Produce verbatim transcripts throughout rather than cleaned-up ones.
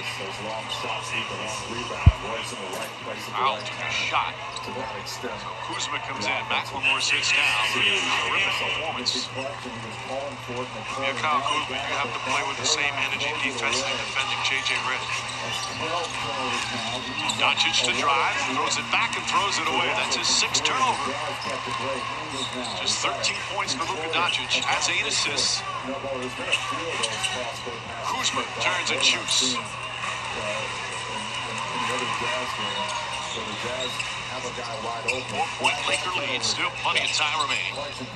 those long shots, the long rebound, Royce in the right place at the Out right to time. shot. To that extent. So Kuzma comes in. McLemore sits down. Terrific performance. You Kyle Kuzma, you have to play with the same energy defensively defending J J Redick. Doncic to drive, throws it back and throws it away. That's his sixth turnover. Just thirteen points for Luka Doncic, has eight assists. Kuzma turns and shoots. Four-point Laker lead, still plenty of time remaining.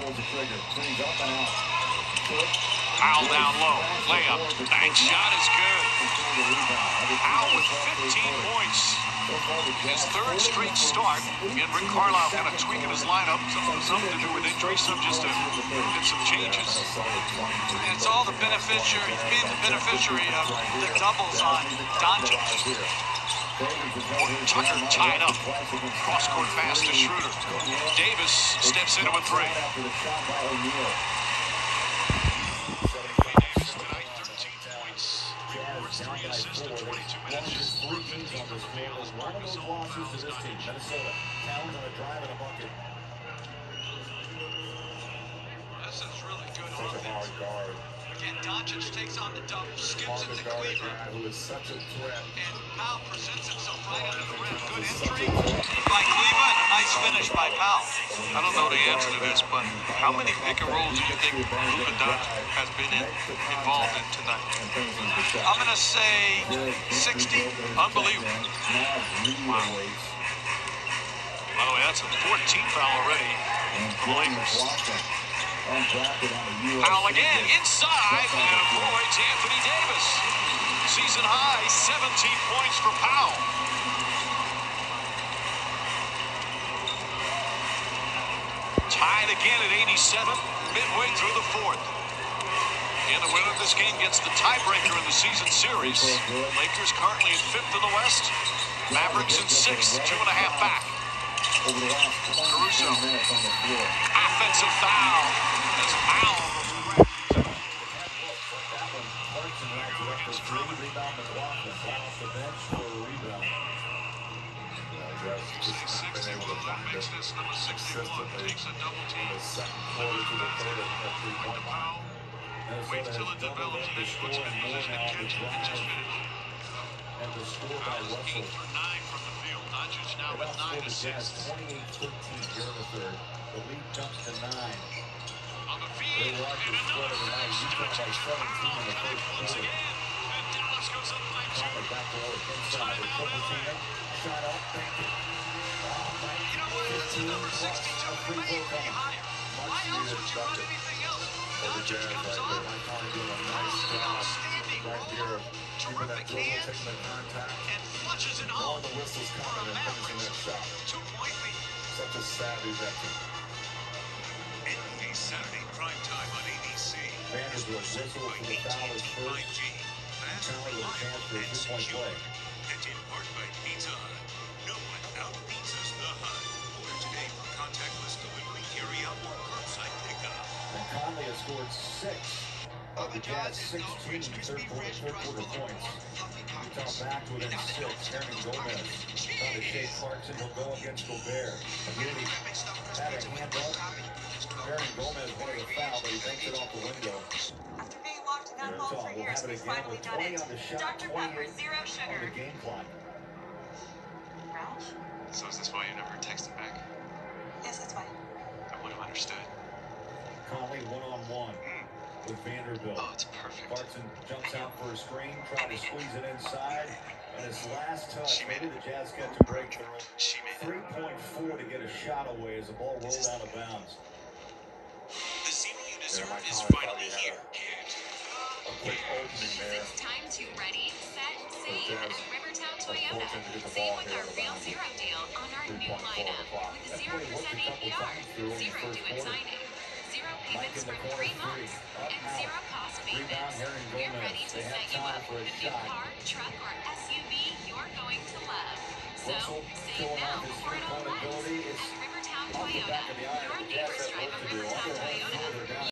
Powell down low, layup, bank shot is good. Powell with fifteen points. His third straight start. Again, Rick Carlisle kind of tweaking his lineup. Some, some to do with injury, some just to get some changes. And it's all the beneficiary, being the beneficiary of the doubles on Doncic. Tucker tied up. Cross-court pass to Schroeder. Davis steps into a three. Davis tonight, thirteen points. Three boards, three assists in twenty-two minutes. Just four fifteen from the field as Marc Gasol fouls Doncic. This is really good offense. Again, Doncic takes on the double, skips it to Cleaver. And Powell presents himself right under the rim. Good entry by Cleaver and a nice finish by Powell. I don't know the answer to this, but how many pick and rolls do you think Luka Doncic has been in, involved in tonight? I'm going to say sixty. Unbelievable. Wow. By the way, that's a fourteenth foul already for the Lakers. Powell again, inside, and avoids Anthony Davis. Season high, seventeen points for Powell. Tied again at eighty-seven, midway through the fourth. And the winner of this game gets the tiebreaker in the season series. Lakers currently in fifth in the West. Mavericks in sixth, two and a half back. Caruso. Offensive foul. As Powell. sixty-six, makes this number sixty-one, takes a double team. Waits till it develops and then puts him in position to catch it and just finish. Powell is eight for nine from the field. Doncic now with nine assists. The lead jumps to nine. On the feed, and another finish. Doncic fouled on once again. And Dallas goes up by two. Timeout L A. Shot up, thank you. You know what? That's a number sixty-two. It may even be higher. Why else would you run anything else? Doncic comes on. Outstanding roll. Terrific hands. And flushes it home for a Mavericks two-point lead. Such a savvy veteran. N B A Saturday prime time on A B C. Vanderbilt whistle for the foul is first. Fast, Charlie with a chance for a and two-point secure. play. And in part by Pizza Hut. No one out-pizzas the Hut. Order today for contactless delivery, carry-out, or curbside pickup. And Conley has scored six of the Jazz sixteen third quarter, third quarter points. Utah back within six. Hernan Gomez trying to shake Clarkson. He'll go against Gobert. Really had a hand up. Hernan Gomez wanted a foul, but he banks it off the window. After being locked in that hole for We'll years, have we've it again finally with done twenty it. on the shot, Doctor Pepper, twenty-eight zero on sugar. the game clock. Ralph? So is this why you never texted back? Yes, that's fine. I would have understood. Conley one-on-one with Vanderbilt. Oh, it's perfect. Clarkson jumps out for a screen, trying to squeeze it inside. And his last touch, She made maybe it. the Jazz catch a break. She made it. three point four to get a shot away as the ball rolled out of bounds. The zero you deserve my is comment finally probably here. A quick opening there. It's time to ready, set, save Jazz at Rivertown Toyota. fortunate to get the Save ball with here our at Real around Zero deal on our new three point four lineup. o'clock. With zero percent A P R, zero due at signing, zero payments for three months, and zero cost maintenance. We're ready to set you up with a new car, truck, or S U V you're going to love. So, save now before it all ends. At Rivertown Toyota, your neighbors drive a Rivertown Toyota.